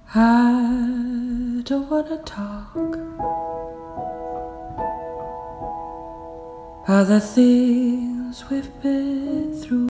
I don't wanna talk about the things we've been through.